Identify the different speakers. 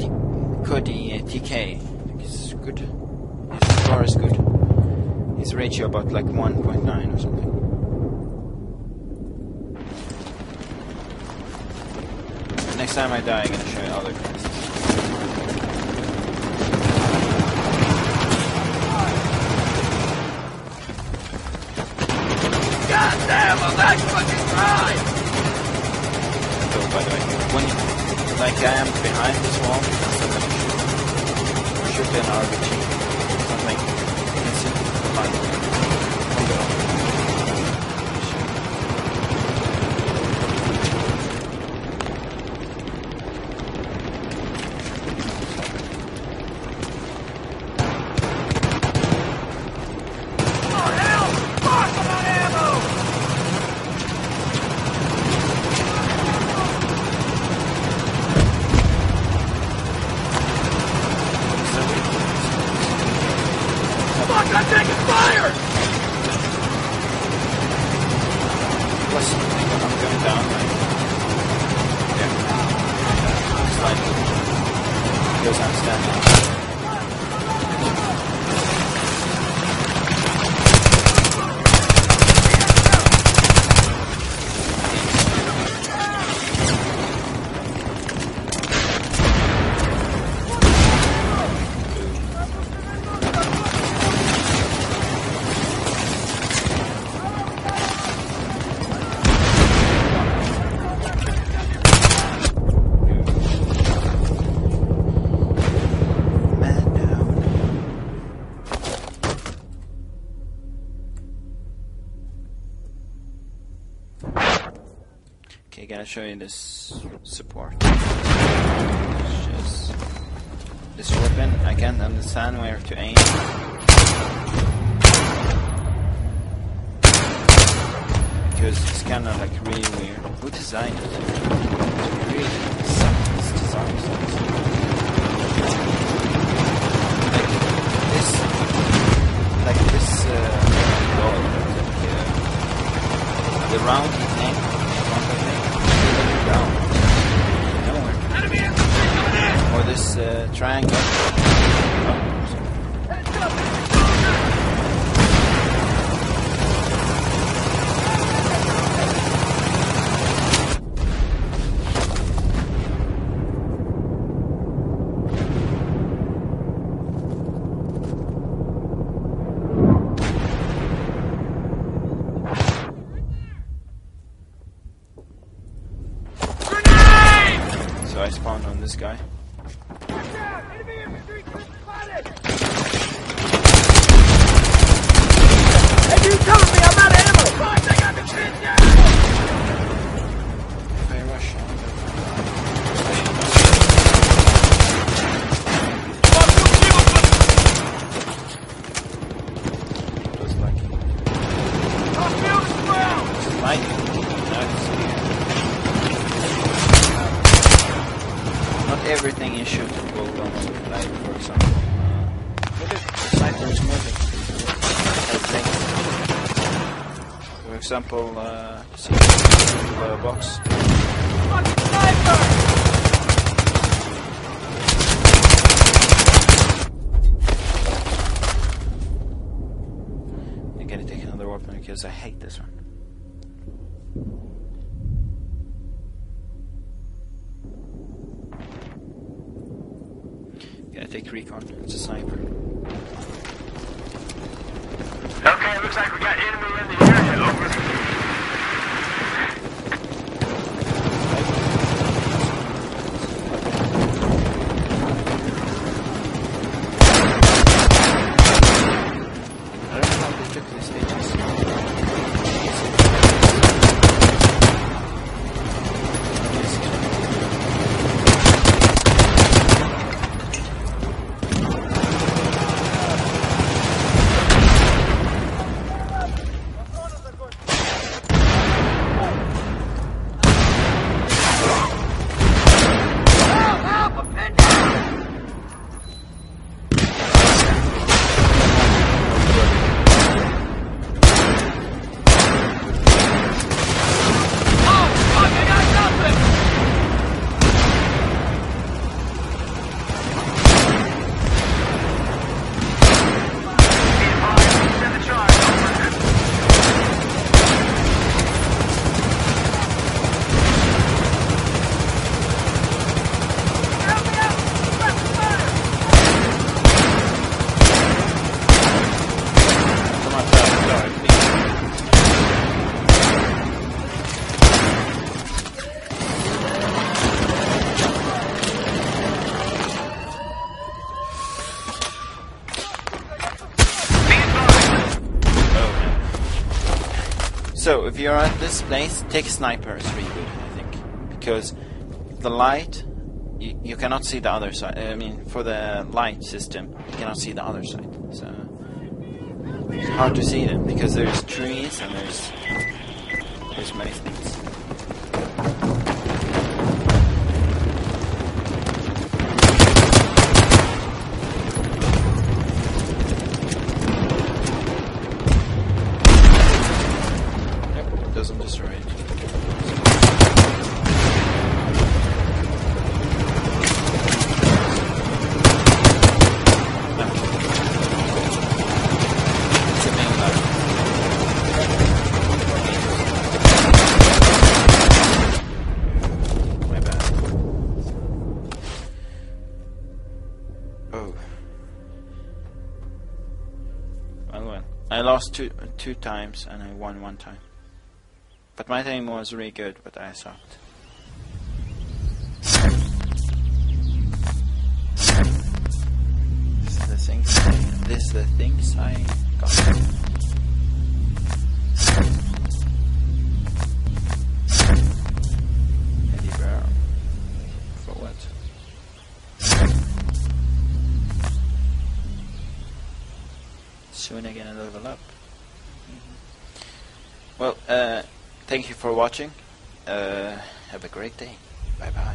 Speaker 1: Cody TK. He's good. His score is good. His ratio about like 1.9 or something. Next time I die, I'm gonna show you other classes.
Speaker 2: God damn, well that's fucking right!
Speaker 1: So, by the way, when you, like I am behind this wall, so I'm gonna shoot an RPG. Something. It's fine.
Speaker 2: I'm taking fire!
Speaker 1: Plus, I'm going down, right? Yeah. Slide. Because I'm standing. Okay, gonna show you this support. Just this weapon, I can't understand where to aim. Because it's kinda like really weird. Who designed it? It really sucks. This design sucks. Like this ball, the round thing. Down. Nowhere. Or this triangle. So I spawned on this guy.
Speaker 2: Hey, you telling me I'm out of ammo? Fuck, they got the shit down!
Speaker 1: If I rush on it was lucky. It's light. Now it's here. Not everything is shootable on like, for example. Look at the sniper is moving. I think. For example, see the box.
Speaker 2: Sniper!
Speaker 1: I'm gonna take another weapon because I hate this one. Gonna take recon. It's a sniper.
Speaker 2: Okay, looks like we got enemy in the area. Over.
Speaker 1: I don't know how they took these stages. So if you're at this place, take sniper is really good, I think, because the light, you cannot see the other side. I mean, for the light system, you cannot see the other side. So it's hard to see them because there's trees and there's many things. Doesn't destroy it. No. It's a main line. My bad. Oh. Well. I lost two times and I won one time. But my team was really good, but I sucked. This is the things I got. Eddie Bear. For what? Soon again I level up. Well, thank you for watching. Have a great day. Bye bye.